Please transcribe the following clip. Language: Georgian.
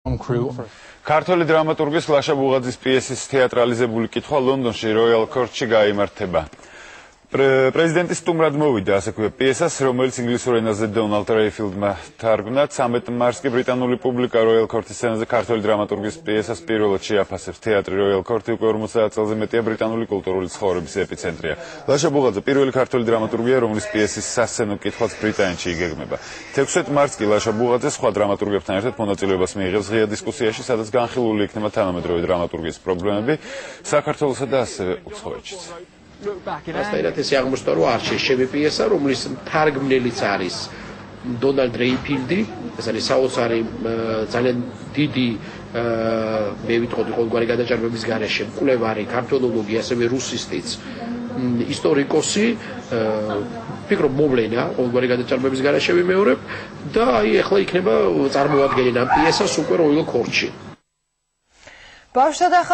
ქართველი დრამატურგის ლაშა ბუღაძის პიესის თეატრალიზებული კითხვა ლონდონში როიალ კორტში გაიმართება. პრეზიდენტი სტუმრად მოვიდა, ასე ქვია პიესას, რომელიც ინგლისურ ენაზე დონალდ რეიფილდმა თარგმნა. 13 მარტს კი ბრიტანული პუბლიკა როიალ კორტის სცენაზე ქართველი დრამატურგის პიესას პირველად შეაფასებს. თეატრი როიალ კორტი უკვე 50 წელზე მეტია ბრიტანული კულტურული ცხოვრების ეპიცენტრია. ლაშა ბუღაძე პირველი ქართველი დრამატურგია, რომლის პიესის სასცენო კითხვაც ბრიტანეთში იგეგმება. 16 მარტს კი ლაშა ბუღაძე სხვა დრამატურგებთან ერთად მონაწილეობას მიიღებს ღია დისკუსიაში, სადაც განხილული იქნება თანამედროვე დრამატურგიის პრობლემები საქართველოსა და ასევე უცხოეთშიც. Asta se აღმოჩნდა, რომ არ შეშები პიესა, რომლის თარგმნელიც არის დონალდ რეიფილდი, ეს არის საოცარი ძალიან დიდი მე ვიტყოდი ყოველგვარი გადაჭარბების გარეშე მკვლევარი, ქართველოლოგი, ასევე რუსისტიც, ისტორიკოსი, ფიქრობ მოვლენა ყოველგვარი გადაჭარბების გარეშე ვიმეორებ და აი ახლა იქნება წარმოადგენენ ამ პიესას უკვე როიალ კორტში.